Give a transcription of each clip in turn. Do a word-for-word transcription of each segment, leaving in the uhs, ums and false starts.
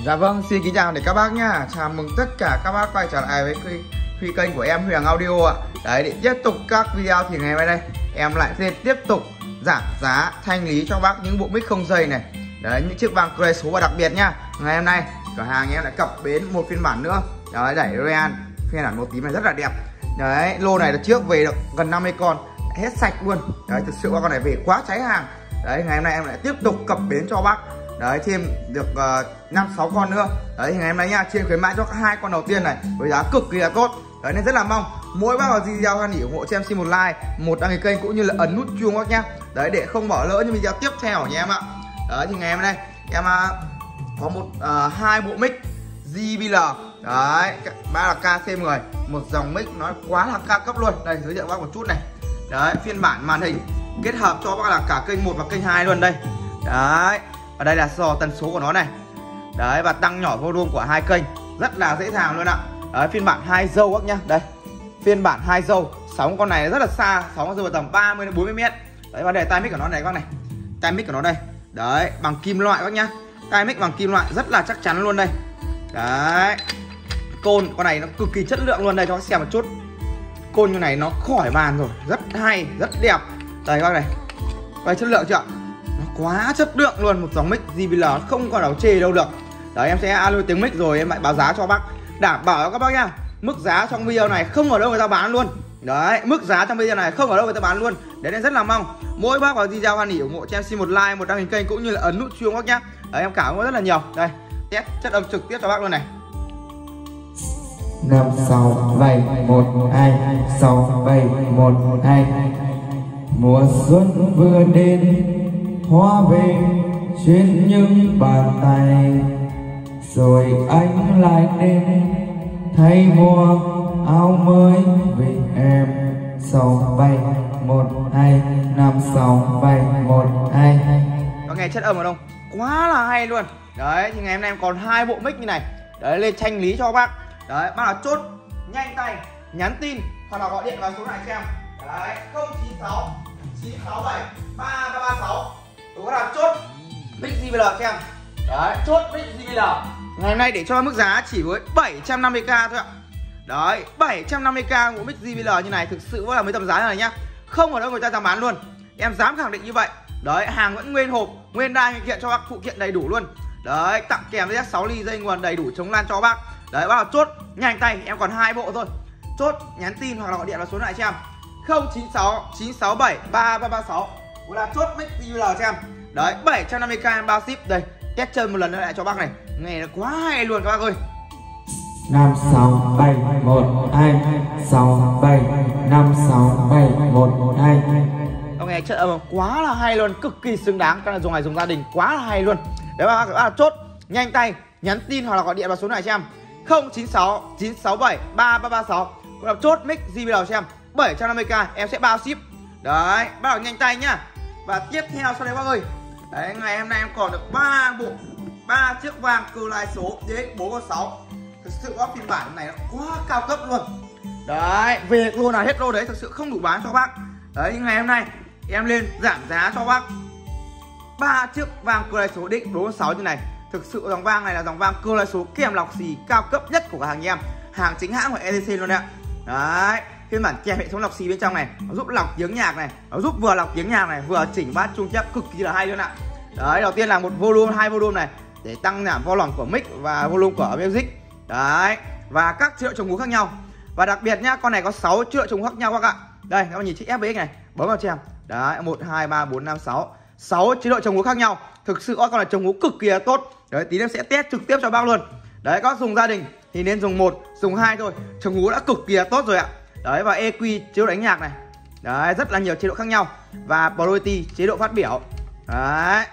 Dạ vâng, xin kính chào để các bác nhá. Chào mừng tất cả các bác quay trở lại với Huy, Huy kênh của em Huyền Audio ạ. Đấy, để tiếp tục các video thì ngày hôm nay đây em lại sẽ tiếp tục giảm giá thanh lý cho bác những bộ mic không dây này. Đấy, những chiếc vàng cười số và đặc biệt nhá. Ngày hôm nay cửa hàng em lại cập bến một phiên bản nữa. Đấy, đẩy Royan phiên bản màu tím này rất là đẹp. Đấy, lô này là trước về được gần năm mươi con, hết sạch luôn. Đấy, thực sự con này về quá cháy hàng. Đấy, ngày hôm nay em lại tiếp tục cập bến cho bác. Đấy, thêm được năm uh, sáu con nữa. Đấy, ngày hôm nay nha, trên khuyến mãi cho hai con đầu tiên này với giá cực kỳ là tốt. Đấy, nên rất là mong mỗi bác vào video hoan hỉ ủng hộ cho em xin một like, một đăng ký kênh cũng như là ấn nút chuông các nhá. Đấy, để không bỏ lỡ những video tiếp theo nha em ạ. Đấy, thì ngày hôm nay em uh, có một uh, hai bộ mic giê bê lờ. Đấy, ba là ca xê mười, một dòng mic nói quá là cao cấp luôn. Đây, giới thiệu bác một chút này. Đấy, phiên bản màn hình kết hợp cho bác là cả kênh một và kênh hai luôn đây. Đấy, ở đây là so tần số của nó này. Đấy, và tăng nhỏ volume của hai kênh rất là dễ dàng luôn ạ. Đấy, phiên bản hai dâu các nhá. Đây, phiên bản hai dâu, sóng con này rất là xa, sóng rơi vào tầm ba mươi đến bốn mươi mét. Đấy, và để tai mic của nó này các bác này. Tai mic của nó đây. Đấy, bằng kim loại các nhá. Tai mic bằng kim loại rất là chắc chắn luôn đây. Đấy, côn con này nó cực kỳ chất lượng luôn đây, cho các xem một chút. Côn như này nó khỏi bàn rồi, rất hay, rất đẹp. Đây các bác này. Đây, chất lượng chưa? Nó quá chất lượng luôn, một dòng mic giê bê lờ không còn nào chê đâu được. Đấy, em sẽ alo tiếng mic rồi em lại báo giá cho bác, đảm bảo cho các bác nhá. Mức giá trong video này không ở đâu người ta bán luôn. Đấy, mức giá trong video này không ở đâu người ta bán luôn. Đấy, nên rất là mong mỗi bác vào video hoan hỉ ủng hộ cho em xin một like, một đăng ký kênh cũng như là ấn nút chuông các nhá. Đấy, em cảm ơn rất là nhiều. Đây, test chất âm trực tiếp cho bác luôn này. Năm sáu bảy một hai sáu bảy một hai. Mùa xuân vừa đến, hoa về trên những bàn tay, rồi anh lại đến thay mua áo mới vì em. Sáu bảy một hai năm sáu bảy một hai. Có nghe chất âm ở đâu quá là hay luôn. Đấy, thì ngày hôm nay em còn hai bộ mic như này. Đấy, lên thanh lý cho bác. Đấy, bác là chốt nhanh tay nhắn tin hoặc là gọi điện vào số này cho em. Đấy, không chín sáu chín sáu bảy ba ba ba sáu. Đúng là chốt mic giê bê lờ cho em. Đấy, chốt mic giê bê lờ. Ngày hôm nay để cho mức giá chỉ với bảy trăm năm mươi k thôi ạ. Đấy, bảy trăm năm mươi k của mic giê bê lờ như này thực sự vẫn là mấy tầm giá này nhá. Không ở đâu người ta dám bán luôn. Em dám khẳng định như vậy. Đấy, hàng vẫn nguyên hộp, nguyên đai kiện cho bác, phụ kiện đầy đủ luôn. Đấy, tặng kèm với sáu ly dây nguồn đầy đủ chống lan cho bác. Đấy, bác là chốt nhanh tay, em còn hai bộ thôi. Chốt nhắn tin hoặc là gọi điện vào số này cho em. không chín sáu chín sáu bảy ba ba ba sáu. Cũng là chốt mic giê bê lờ cho em. Đấy, bảy trăm năm mươi k em bao ship. Đây, test chân một lần nữa lại cho bác này. Nghe nó quá hay luôn các bác ơi. Năm sáu bảy một hai sáu bảy năm sáu bảy một hai. Ông nghe chất âm quá là hay luôn, cực kỳ xứng đáng. Cái này dùng này dùng gia đình quá là hay luôn. Đấy, bác là chốt nhanh tay nhắn tin hoặc là gọi điện vào số này cho em. không chín sáu chín sáu bảy ba ba ba sáu. Cũng là chốt mic giê bê lờ cho em. bảy trăm năm mươi k em sẽ bao ship. Đấy, bác là nhanh tay nhá. Và tiếp theo sau đây bác ơi. Đấy, ngày hôm nay em còn được ba bộ, ba chiếc vàng cơ lai số đê ích bốn sáu. Thực sự có phiên bản này nó quá cao cấp luôn. Đấy, về lô nào hết lô đấy, thực sự không đủ bán cho bác. Đấy, nhưng ngày hôm nay em lên giảm giá cho bác ba chiếc vàng cơ lai số đê ích bốn sáu như này. Thực sự dòng vàng này là dòng vàng cơ lai số kèm lọc xì cao cấp nhất của cả hàng em, hàng chính hãng của e tê xê luôn đấy ạ. Đấy, phiên bản kèm hệ thống lọc xì bên trong này, nó giúp lọc tiếng nhạc này, nó giúp vừa lọc tiếng nhạc này, vừa chỉnh bass trung chép cực kỳ là hay luôn ạ. Đấy, đầu tiên là một volume, hai volume này để tăng giảm volume của mic và volume của music. Đấy, và các chế độ chống hú khác nhau. Và đặc biệt nhá, con này có sáu chế độ chống hú khác nhau các bạn. Đây, các bạn nhìn chữ ép bê ích này, bấm vào cho em. Đấy, một hai ba bốn năm sáu. sáu chế độ chống hú khác nhau. Thực sự con này chống hú cực kỳ là tốt. Đấy, tí em sẽ test trực tiếp cho bác luôn. Đấy, các dùng gia đình thì nên dùng một, dùng hai thôi. Chống hú đã cực kỳ là tốt rồi ạ. Đấy, và e quy chế độ đánh nhạc này. Đấy, rất là nhiều chế độ khác nhau. Và priority chế độ phát biểu. Đấy.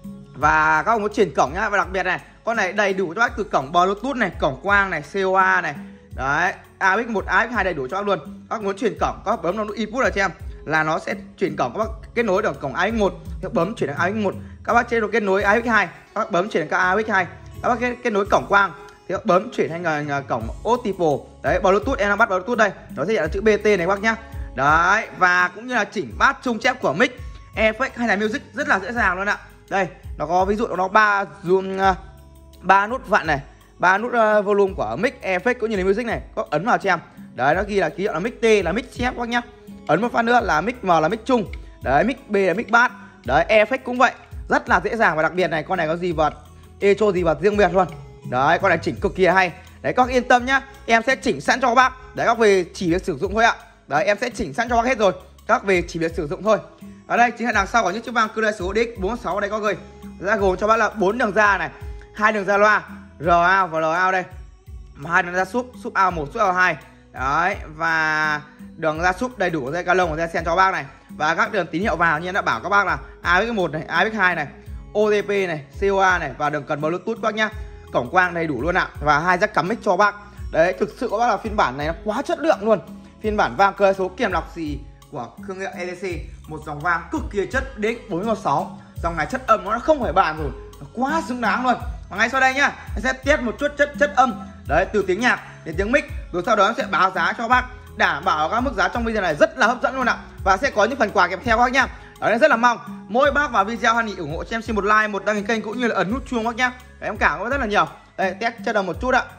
Và các ông muốn chuyển cổng nhá, và đặc biệt này, con này đầy đủ cho bác từ cổng Bluetooth này, cổng quang này, xê ô a này. Đấy, a ích một, a ích hai đầy đủ cho bác luôn. Các muốn chuyển cổng, các bác bấm vào nút input ở cho em là nó sẽ chuyển cổng, các bác kết nối được cổng a ích một, các bấm chuyển sang a ích một. Các bác chế độ kết nối a ích hai, các bác bấm chuyển sang a ích hai. Các bác kết, kết nối cổng quang thì các bấm chuyển thành uh, cổng Optical. Đấy, Bluetooth em đang bắt Bluetooth đây. Nó sẽ hiện là chữ bê tê này các bác nhá. Đấy, và cũng như là chỉnh bass trung chép của mic, effect hay là music rất là dễ dàng luôn ạ. Đây, nó có ví dụ nó ba zoom uh, ba nút vặn này, ba nút uh, volume của mic, effect cũng như là music này, có ấn vào cho em. Đấy, nó ghi là ký hiệu là mic T là mic chép các nhá. Ấn một phát nữa là mic M là mic chung. Đấy, mic B là mic bass. Đấy, effect cũng vậy, rất là dễ dàng. Và đặc biệt này, con này có gì vật echo gì vật riêng biệt luôn. Đấy, con này chỉnh cực kỳ hay. Đấy, các bác yên tâm nhá, em sẽ chỉnh sẵn cho các bác. Đấy, các bác về chỉ việc sử dụng thôi ạ. Đấy, em sẽ chỉnh sẵn cho các bác hết rồi, các bác về chỉ việc sử dụng thôi. Ở đây chính là đằng sau của những chiếc vang Cưa số đê ích bốn sáu đây có gửi ra gồm cho bác là bốn đường ra này, hai đường ra loa R out và L out đây, hai đường ra sub, sub out một, sub out hai. Đấy, và đường ra sub đầy đủ dây ca lông và dây sen cho bác này. Và các đường tín hiệu vào như đã bảo các bác là a ích một này, a ích hai này, ô tê pê này, xê o a này và đường cần Bluetooth các bác nhá. Cổng quang đầy đủ luôn ạ. Và hai jack cắm mic cho bác. Đấy, thực sự các bác là phiên bản này nó quá chất lượng luôn. Phiên bản vang cơ số kèm lọc xì của thương hiệu e tê xê, một dòng vang cực kỳ chất đê ích bốn một sáu. Dòng này chất âm nó không phải bàn rồi, nó quá xứng đáng luôn. Và ngay sau đây nhá, em sẽ test một chút chất chất âm. Đấy, từ tiếng nhạc đến tiếng mic, rồi sau đó em sẽ báo giá cho bác, đảm bảo các mức giá trong video này rất là hấp dẫn luôn ạ. Và sẽ có những phần quà kèm theo các bác nhá. Đấy, rất là mong mỗi bác vào video hoan hỉ ủng hộ cho em xin một like, một đăng ký kênh cũng như là ấn nút chuông bác nhá. Đấy, em cảm ơn rất là nhiều. Đây, test chất âm một chút ạ.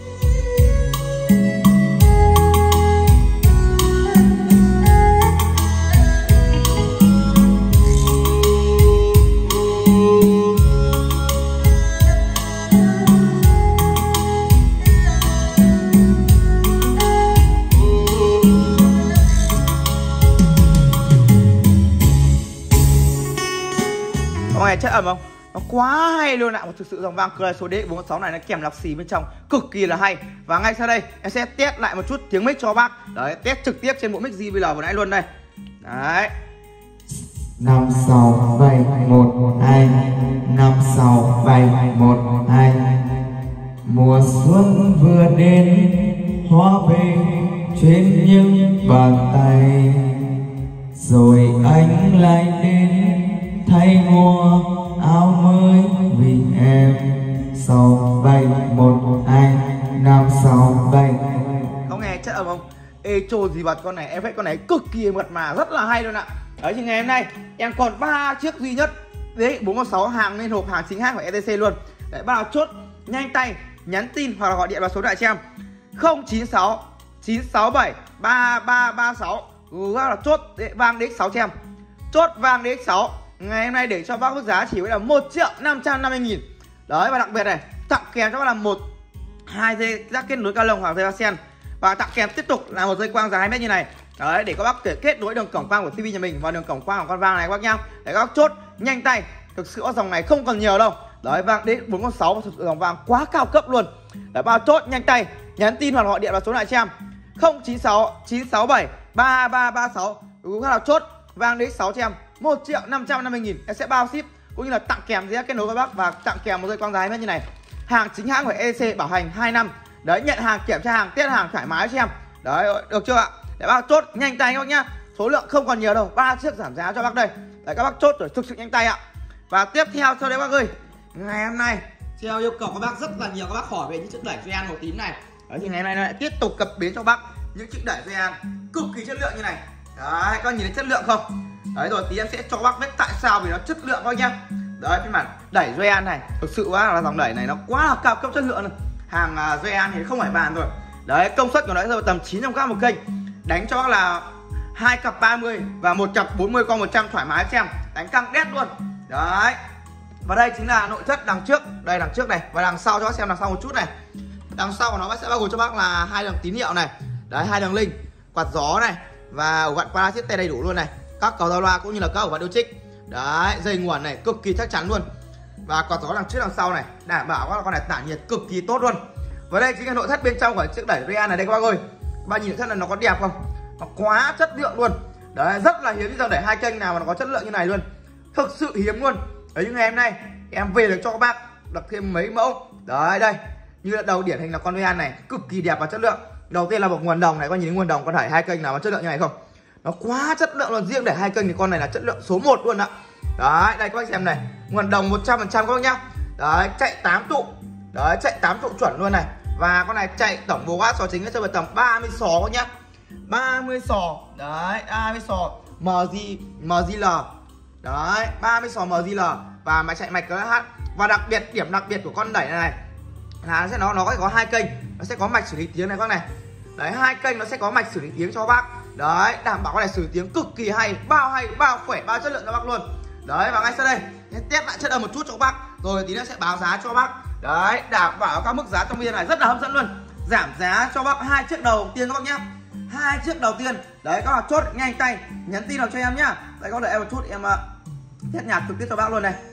Có nghe chất âm không? Nó quá hay luôn ạ. Một thực sự dòng vang Cưa số đê ích bốn sáu này nó kèm lọc xì bên trong cực kỳ là hay. Và ngay sau đây em sẽ test lại một chút tiếng mic cho bác. Đấy, test trực tiếp trên bộ mic gi vê lờ vừa nãy luôn đây. Đấy. năm sáu bảy một hai, năm sáu bảy một hai. Mùa xuân vừa đến, hoa về trên những bàn tay, rồi anh lại đến thay mua áo mới vì em. Sáu bảy một hai, năm sáu bảy. Có nghe chất âm không? Echo gì bật con này, effect con này cực kỳ mượt mà, rất là hay luôn ạ. Đấy, thì ngày hôm nay em còn ba chiếc duy nhất đấy bốn một sáu hàng lên hộp, hàng chính hãng của e tê xê luôn. Đấy, bắt đầu chốt nhanh tay nhắn tin hoặc là gọi điện vào số điện thoại cho em không chín sáu chín sáu bảy ba ba ba sáu. Ừ, là chốt vang đê ích sáu cho em. Chốt vang đê ích sáu ngày hôm nay để cho bác mức giá chỉ với là một triệu năm trăm năm mươi nghìn. Đấy, và đặc biệt này tặng kèm cho bác là một hai dây rác kết nối ca lông hoặc dây sen, và tặng kèm tiếp tục là một dây quang dài hai mét như này. Đấy, để các bác thể kết nối đường cổng quang của tivi nhà mình và đường cổng quang của con vang này các bác nhá. Để các bác chốt nhanh tay, thực sự dòng này không còn nhiều đâu. Đấy, vang đê ích bốn con sáu thực sự dòng vang quá cao cấp luôn. Đấy, bao chốt nhanh tay nhắn tin hoặc gọi điện vào số điện thoại cho em không chín sáu chín sáu bảy ba ba ba sáu. Đúng là chốt vang đê ích sáu cho em một triệu năm trăm năm mươi nghìn. Em sẽ bao ship cũng như là tặng kèm dây kết nối các bác và tặng kèm một dây quang dài như này. Hàng chính hãng của e tê xê bảo hành hai năm. Đấy, nhận hàng, kiểm tra hàng, test hàng thoải mái cho em. Đấy, được chưa ạ? Để bác chốt nhanh tay các bác nhá. Số lượng không còn nhiều đâu, ba chiếc giảm giá cho bác đây. Đấy, các bác chốt rồi, thực sự nhanh tay ạ. Và tiếp theo sau đây bác ơi, ngày hôm nay theo yêu cầu các bác rất là nhiều, các bác hỏi về những chiếc đẩy dây an màu tím này. Đấy, thì ngày hôm nay lại tiếp tục cập bến cho bác những chiếc đẩy dây an cực kỳ chất lượng như này. Đấy, các bác nhìn thấy chất lượng không? Đấy, rồi tí em sẽ cho các bác biết tại sao vì nó chất lượng các bác nhá. Đấy, phiên bản đẩy Joyan này thực sự là dòng đẩy này nó quá là cao cấp chất lượng. Hàng uh, Joyan thì không phải bàn rồi. Đấy, công suất của nó là tầm chín trăm oát một kênh, đánh cho bác là hai cặp ba mươi và một cặp bốn mươi con một trăm thoải mái xem, đánh căng đét luôn. Đấy, và đây chính là nội thất đằng trước, đây đằng trước này, và đằng sau cho bác xem đằng sau một chút này. Đằng sau của nó sẽ bao gồm cho bác là hai đường tín hiệu này, đấy, hai đường link, quạt gió này và ổ vặn parasite đầy đủ luôn này, các cầu giao loa cũng như là các ổ vặn điều chỉnh. Đấy, dây nguồn này cực kỳ chắc chắn luôn, và quạt gió đằng trước đằng sau này đảm bảo các con này tản nhiệt cực kỳ tốt luôn. Và đây chính là nội thất bên trong của chiếc đẩy Joyan này đây các bác ơi. Các bác nhìn nội thất là nó có đẹp không? Nó quá chất lượng luôn. Đấy, rất là hiếm dòng đẩy hai kênh nào mà nó có chất lượng như này luôn. Thực sự hiếm luôn. Đấy, những ngày hôm nay em về được cho các bác đặt thêm mấy mẫu. Đấy, đây như là đầu điển hình là con Joyan này cực kỳ đẹp và chất lượng. Đầu tiên là một nguồn đồng này, các nhìn thấy nguồn đồng con đẩy hai kênh nào mà chất lượng như này không? Nó quá chất lượng luôn. Riêng để hai kênh thì con này là chất lượng số một luôn ạ. Đấy, đây các bác xem này, nguồn đồng một trăm phần trăm các bác nhá. Đấy, chạy tám tụ. Đấy, chạy tám tụ chuẩn luôn này. Và con này chạy tổng bồ watt sò chính sẽ tầm ba mươi sò các nhá. ba mươi sò. Đấy, ba mươi sò em giê em giê lờ. Đấy, ba mươi sò em giê lờ và máy chạy mạch ca hát Và đặc biệt, điểm đặc biệt của con đẩy này này là nó sẽ nó nó có hai kênh, nó sẽ có mạch xử lý tiếng này các bác này. Đấy, hai kênh nó sẽ có mạch xử lý tiếng cho bác. Đấy, đảm bảo con này xử lý tiếng cực kỳ hay, bao hay, bao khỏe, bao chất lượng cho bác luôn. Đấy, và ngay sau đây test lại chất âm một chút cho bác, rồi tí nữa sẽ báo giá cho bác. Đấy, đảm bảo các mức giá trong video này rất là hấp dẫn luôn. Giảm giá cho bác hai chiếc đầu tiên các bác nhá. Hai chiếc đầu tiên. Đấy, các bác chốt nhanh tay, nhắn tin vào cho em nhá. Đấy, có đợi em một chút, em uh, test nhạc trực tiếp cho bác luôn này.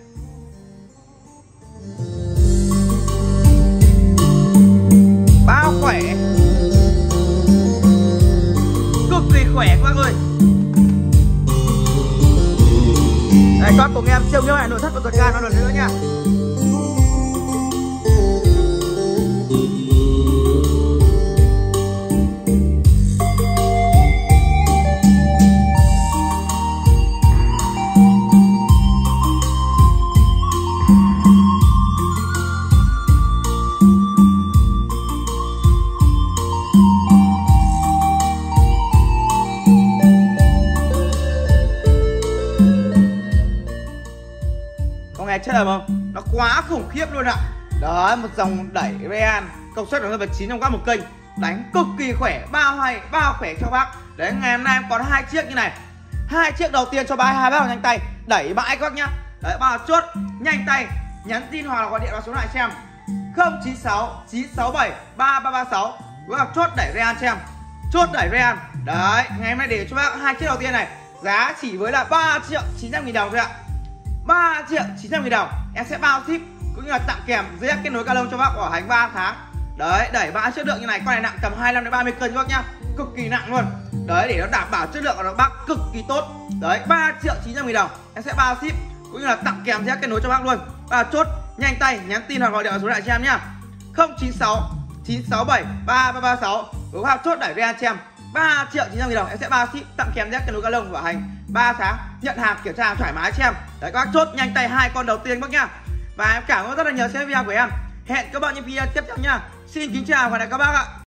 Bao khỏe, cực kỳ khỏe các bác ơi. Đấy, các bác cùng em siêu nhiêu lại nội thất của tuần ca nó lần nữa nha. Nghe chất âm không? Nó quá khủng khiếp luôn ạ. Đấy, một dòng đẩy Rean công suất nó là chín trăm oát một kênh, đánh cực kỳ khỏe, bao hay, bao khỏe cho bác. Đấy, ngày hôm nay em còn hai chiếc như này. Hai chiếc đầu tiên cho bác hai bác vào nhanh tay, đẩy bãi các bác nhá. Đấy, bác chốt nhanh tay, nhắn tin hoặc là gọi điện vào số lại cho em không chín sáu chín sáu bảy ba ba ba sáu. Bác chốt đẩy Rean cho em. Chốt đẩy Rean. Đấy, ngày hôm nay để cho bác hai chiếc đầu tiên này, giá chỉ với là ba triệu chín trăm nghìn đồng thôi ạ. ba triệu chín trăm nghìn đồng em sẽ bao ship cũng như là tặng kèm dây kết nối ca lông cho bác bảo hành ba tháng. Đấy, đẩy bãi chất lượng như này, con này nặng tầm hai mươi lăm đến ba mươi cân các bác nhá, cực kỳ nặng luôn. Đấy, để nó đảm bảo chất lượng của nó bác cực kỳ tốt. Đấy, ba triệu chín trăm nghìn đồng em sẽ bao ship cũng như là tặng kèm dây kết nối cho bác luôn. Và chốt nhanh tay, nhắn tin hoặc gọi điện vào số điện thoại cho em nhá không chín sáu chín sáu bảy ba ba ba sáu. Đúng không? Chốt đẩy Rean cho em ba triệu chín trăm nghìn đồng em sẽ bao ship tặng kèm dép kết nối ca lông bảo hành ba tháng, nhận hàng kiểm tra hàng thoải mái cho em. Đấy, các bác chốt nhanh tay hai con đầu tiên bác nhá. Và em cảm ơn rất là nhiều xem video của em. Hẹn các bạn những video tiếp theo nha. Xin kính chào và hẹn gặp lại các bác ạ.